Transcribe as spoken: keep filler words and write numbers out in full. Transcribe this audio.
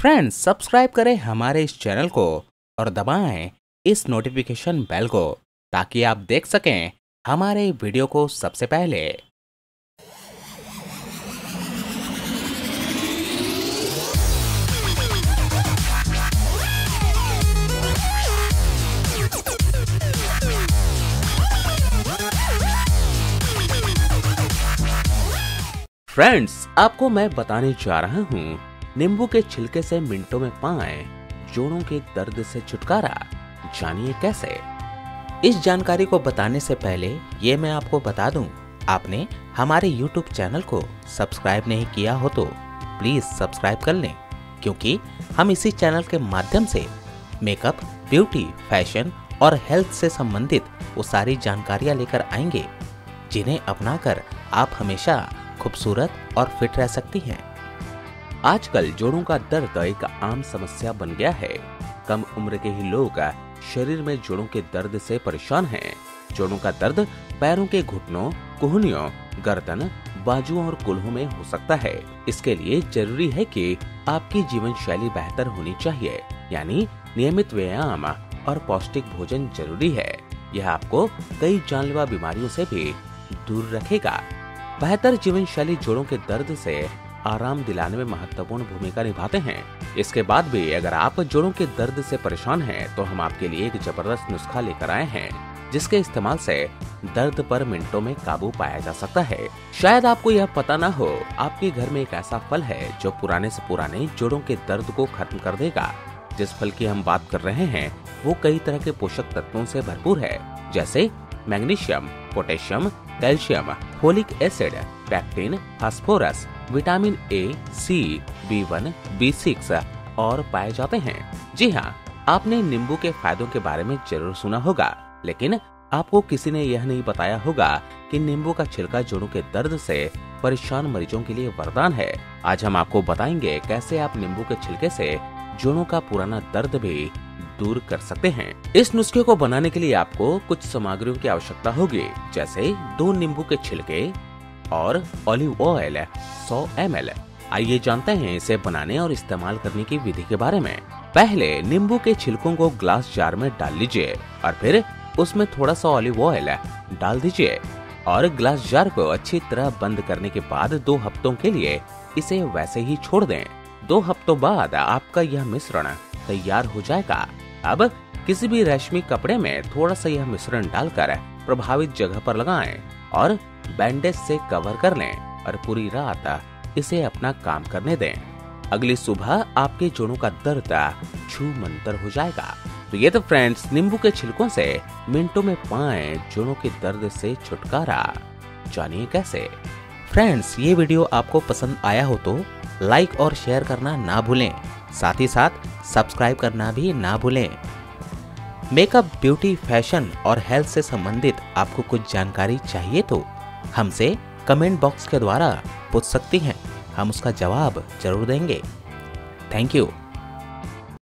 Friends subscribe करें हमारे इस चैनल को और दबाएं इस नोटिफिकेशन बेल को ताकि आप देख सकें हमारे वीडियो को सबसे पहले। फ्रेंड्स आपको मैं बताने जा रहा हूँ नींबू के छिलके से मिनटों में पाएं जोड़ों के दर्द से छुटकारा। जानिए कैसे। इस जानकारी को बताने से पहले ये मैं आपको बता दूं, आपने हमारे यूट्यूब चैनल को सब्सक्राइब नहीं किया हो तो प्लीज सब्सक्राइब कर लें, क्योंकि हम इसी चैनल के माध्यम से मेकअप, ब्यूटी, फैशन और हेल्थ से संबंधित वो सारी जानकारियां लेकर आएंगे जिन्हें अपनाकर आप हमेशा खूबसूरत और फिट रह सकती हैं। आजकल जोड़ों का दर्द एक आम समस्या बन गया है। कम उम्र के ही लोग शरीर में जोड़ों के दर्द से परेशान हैं। जोड़ों का दर्द पैरों के घुटनों, कुहनियों, गर्दन, बाजुओं और कुल्हों में हो सकता है। इसके लिए जरूरी है कि आपकी जीवन शैली बेहतर होनी चाहिए, यानी नियमित व्यायाम और पौष्टिक भोजन जरूरी है। यह आपको कई जानलेवा बीमारियों से भी दूर रखेगा। बेहतर जीवन शैली जोड़ों के दर्द से आराम दिलाने में महत्वपूर्ण भूमिका निभाते हैं। इसके बाद भी अगर आप जोड़ों के दर्द से परेशान हैं, तो हम आपके लिए एक जबरदस्त नुस्खा लेकर आए हैं, जिसके इस्तेमाल से दर्द पर मिनटों में काबू पाया जा सकता है। शायद आपको यह पता ना हो, आपके घर में एक ऐसा फल है जो पुराने से पुराने जोड़ों के दर्द को खत्म कर देगा। जिस फल की हम बात कर रहे हैं वो कई तरह के पोषक तत्वों से भरपूर है, जैसे magnesium, potassium, calcium, folic acid, pectin, phosphorus, vitamin A, C, B one, B six और पाए जाते हैं। जी हाँ, आपने नींबू के फायदों के बारे में जरूर सुना होगा, लेकिन आपको किसी ने यह नहीं बताया होगा कि नींबू का छिलका जोड़ों के दर्द से परेशान मरीजों के लिए वरदान है। आज हम आपको बताएंगे कैसे आप नींबू के छिलके से जोड़ों का पुराना दर्द भी दूर कर सकते हैं। इस नुस्खे को बनाने के लिए आपको कुछ सामग्रियों की आवश्यकता होगी, जैसे दो नींबू के छिलके और ऑलिव ऑयल सौ एम एल। आइए जानते हैं इसे बनाने और इस्तेमाल करने की विधि के बारे में। पहले नींबू के छिलकों को ग्लास जार में डाल लीजिए और फिर उसमें थोड़ा सा ऑलिव ऑयल डाल दीजिए और ग्लास जार को अच्छी तरह बंद करने के बाद दो हफ्तों के लिए इसे वैसे ही छोड़ दें। दो हफ्तों बाद आपका यह मिश्रण तैयार हो जाएगा। अब किसी भी रेशमी कपड़े में थोड़ा सा यह मिश्रण डालकर प्रभावित जगह पर लगाएं और बैंडेज से कवर कर लें और पूरी रात इसे अपना काम करने दें। अगली सुबह आपके जोड़ों का दर्द छू मंतर हो जाएगा। तो ये तो फ्रेंड्स नींबू के छिलकों से मिनटों में पाएं जोड़ों के दर्द से छुटकारा। जानिए कैसे। फ्रेंड्स ये वीडियो आपको पसंद आया हो तो लाइक और शेयर करना ना भूलें, साथ ही साथ सब्सक्राइब करना भी ना भूलें। मेकअप, ब्यूटी, फैशन और हेल्थ से संबंधित आपको कुछ जानकारी चाहिए तो हमसे कमेंट बॉक्स के द्वारा पूछ सकती हैं, हम उसका जवाब जरूर देंगे। Thank you.